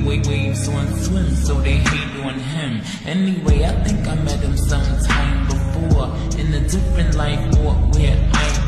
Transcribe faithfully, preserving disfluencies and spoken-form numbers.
waves on swim, so they hate on him. Anyway, I think I met him sometime before, in a different life or where I